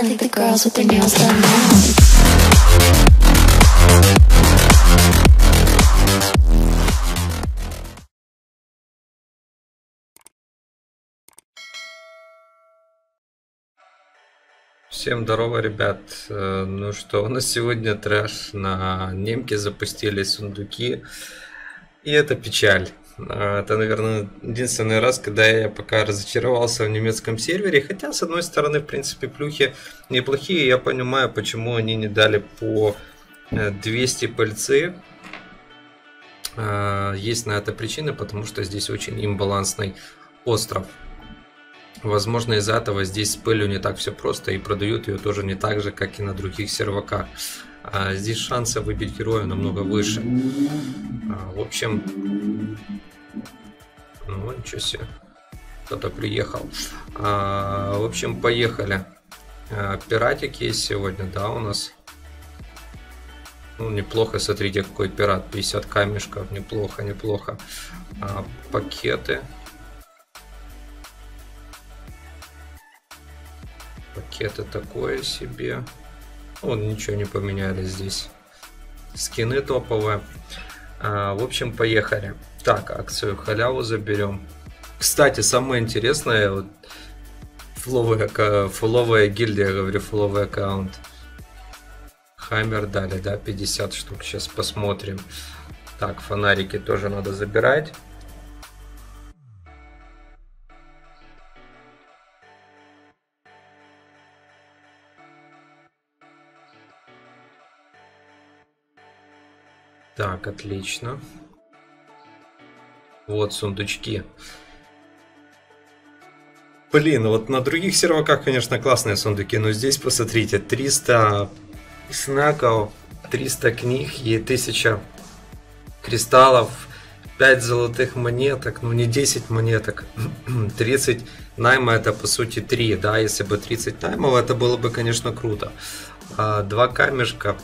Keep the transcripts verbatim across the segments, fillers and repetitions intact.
I think the girls with their nails done now. Всем здорово, ребят. Ну что, у нас сегодня трэш. На немке запустили сундуки. И это печаль. Это, наверное, единственный раз, когда я пока разочаровался в немецком сервере. Хотя, с одной стороны, в принципе, плюхи неплохие. Я понимаю, почему они не дали по двести пыльцы. Есть на это причины, потому что здесь очень имбалансный остров. Возможно, из-за этого здесь с пылью не так все просто, и продают ее тоже не так же, как и на других серваках. А здесь шансы выбить героя намного выше. А, в общем, ну ничего себе, кто-то приехал. А, в общем, поехали. А, пиратик есть сегодня, да, у нас. Ну, неплохо, смотрите, какой пират, пятьдесят камешков, неплохо, неплохо. А, пакеты. Пакеты такое себе. Вон, ничего не поменяли здесь. Скины топовые. А, в общем, поехали. Так, акцию халяву заберем. Кстати, самое интересное, вот, фуловая, фуловая гильдия, говорю, фуловый аккаунт. Хаммер дали, да, пятьдесят штук. Сейчас посмотрим. Так, фонарики тоже надо забирать. Так, отлично. Вот сундучки. Блин, вот на других серваках, конечно, классные сундуки, но здесь, посмотрите, триста снеков, триста книг и тысяча кристаллов, пять золотых монеток, ну не десять монеток, тридцать найма, это по сути три, да, если бы тридцать наймов, это было бы, конечно, круто. А, два камешка.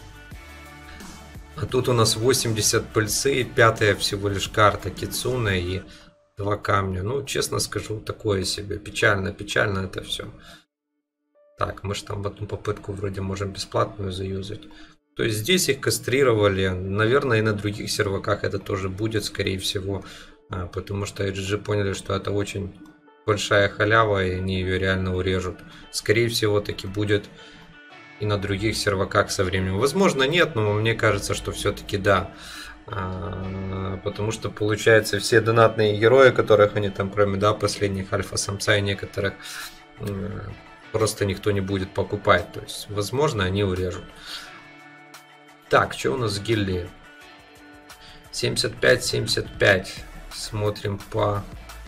А тут у нас восемьдесят пыльцы, пятая всего лишь карта Кицуна и два камня. Ну, честно скажу, такое себе. Печально, печально это все. Так, мы же там в одну попытку вроде можем бесплатную заюзать. То есть здесь их кастрировали. Наверное, и на других серваках это тоже будет, скорее всего. Потому что эй джи джи поняли, что это очень большая халява, и они ее реально урежут. Скорее всего, таки будет и на других серваках со временем. Возможно, нет, но мне кажется, что все-таки да. А, потому что, получается, все донатные герои, которых они там, кроме, да, последних альфа-самца и некоторых, просто никто не будет покупать. То есть, возможно, они урежут. Так, что у нас с гильдией? семьдесят пять семьдесят пять. Смотрим по...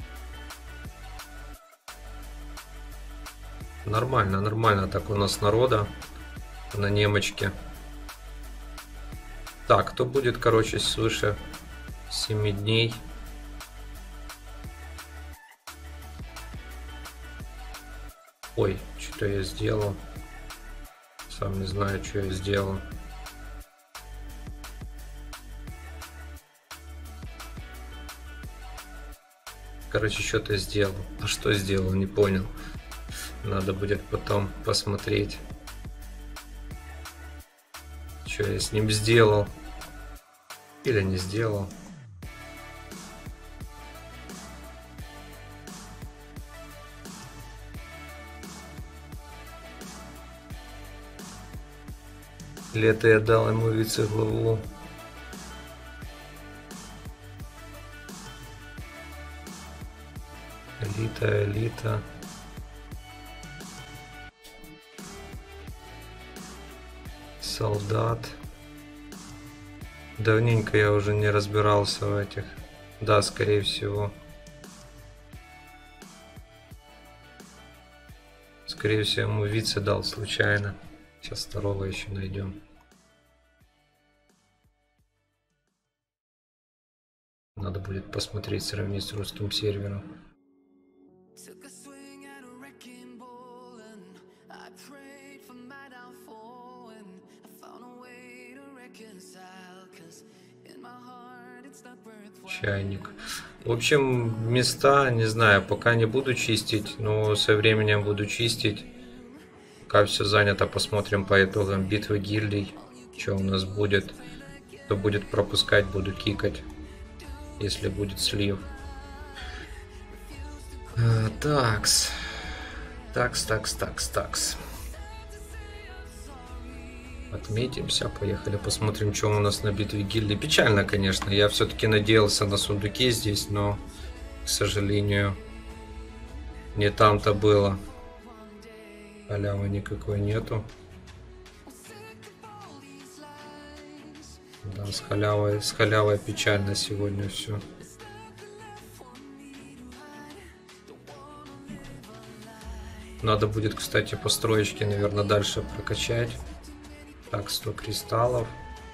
Нормально, нормально так у нас народа на немочке. Так, кто будет, короче, свыше семи дней? Ой, что-то я сделал. Сам не знаю, что я сделал. Короче, что-то сделал. А что сделал, не понял. Надо будет потом посмотреть, что я с ним сделал. Или не сделал. Или это я дал ему вице-главу. Элита, элита. Солдат. Давненько я уже не разбирался в этих. Да, скорее всего. Скорее всего, ему вице дал случайно. Сейчас второго еще найдем. Надо будет посмотреть, сравнить с русским сервером. Чайник. В общем, места, не знаю, пока не буду чистить, но со временем буду чистить. Пока все занято, посмотрим по итогам битвы гильдий, что у нас будет. Кто будет пропускать, буду кикать, если будет слив. А, такс. Такс, такс, такс, такс. Отметимся, поехали, посмотрим, что у нас на битве гильдии. Печально, конечно, я все-таки надеялся на сундуки здесь, но, к сожалению, не там-то было. Халявы никакой нету. Да, с халявой, с халявой печально сегодня все. Надо будет, кстати, по строечке, наверное, дальше прокачать. Так, сто кристаллов.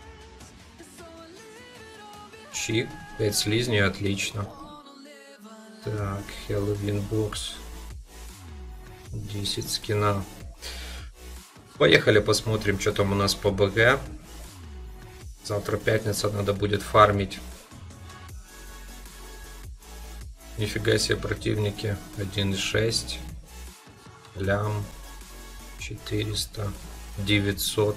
Чик, пять слизней, отлично. Так, Хэллоуин бокс. десять скина. Поехали, посмотрим, что там у нас по БГ. Завтра пятница, надо будет фармить. Нифига себе противники. один и шесть. Лям. четыреста. девятьсот.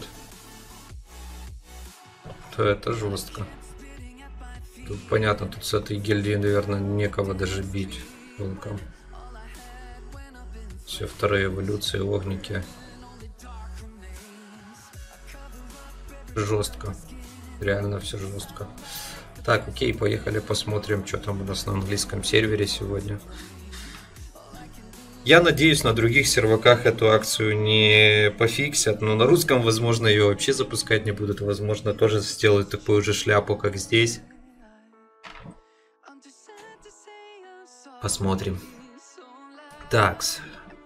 То это жестко. Тут понятно, тут с этой гильдией, наверное, некого даже бить толком. Все вторые эволюции, огники. Жестко. Реально все жестко. Так, окей, поехали посмотрим, что там у нас на английском сервере сегодня. Я надеюсь, на других серваках эту акцию не пофиксят, но на русском, возможно, ее вообще запускать не будут. Возможно, тоже сделают такую же шляпу, как здесь. Посмотрим. Такс.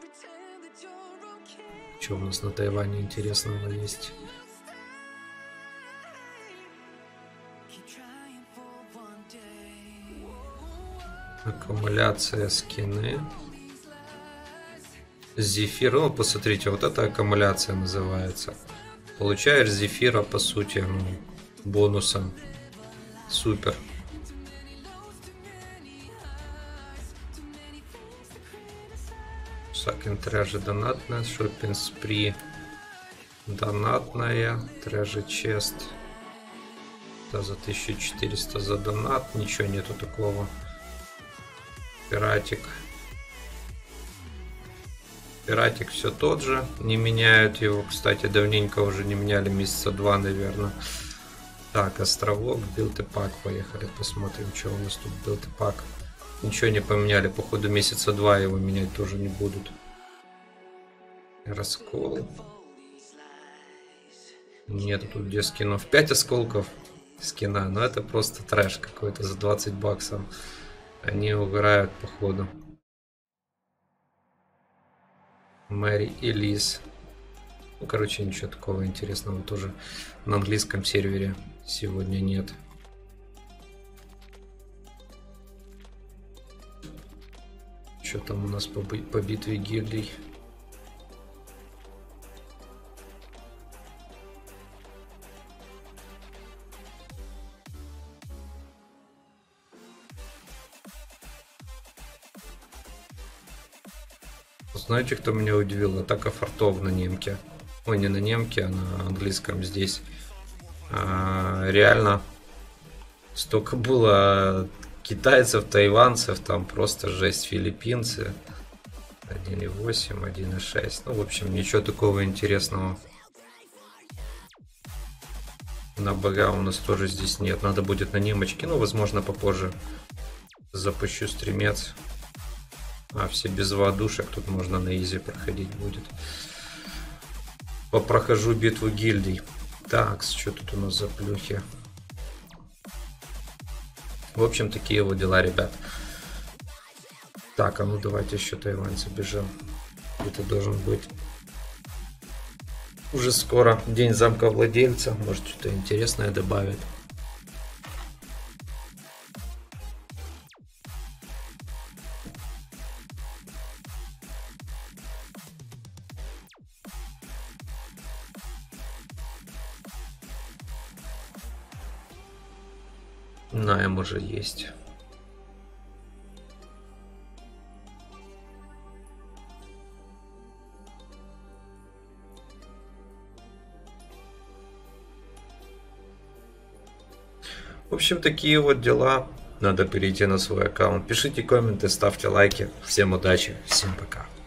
Что у нас на Тайване интересного есть? Аккумуляция, скины. Зефир. Ну, посмотрите, вот эта аккумуляция называется. Получаешь зефира, по сути, ну, бонусом. Супер. Сакен трэжи донатная. Шоппинг спри донатная. Трэжи чест. Да, за тысячу четыреста за донат. Ничего нету такого. Пиратик. Пиратик все тот же. Не меняют его. Кстати, давненько уже не меняли. Месяца два, наверное. Так, островок. Билд и пак. Поехали посмотрим, что у нас тут билд и пак. Ничего не поменяли. Походу месяца два его менять тоже не будут. Раскол. Нету тут где скинов. пять осколков скина. Но это просто трэш какой-то за двадцать баксов. Они угорают, походу. Мэри и Лиз. Ну, короче, ничего такого интересного тоже на английском сервере сегодня нет. Что там у нас по, по битве гильдий? Знаете, кто меня удивил? Атака фортов на немке. Ой, не на немке, а на английском здесь. А, реально столько было китайцев, тайванцев, там просто жесть. Филиппинцы. один и восемь, один и шесть. Ну, в общем, ничего такого интересного. На БГ у нас тоже здесь нет. Надо будет на немочке. Ну, возможно, попозже запущу стримец. А, все без воодушек. Тут можно на изи проходить будет. Попрохожу битву гильдий. Так, что тут у нас за плюхи? В общем, такие вот дела, ребят. Так, а ну давайте еще тайваньцы бежим. Это должен быть уже скоро день замка владельца. Может, что-то интересное добавит. Найм уже есть. В общем, такие вот дела. Надо перейти на свой аккаунт. Пишите комменты, ставьте лайки. Всем удачи, всем пока.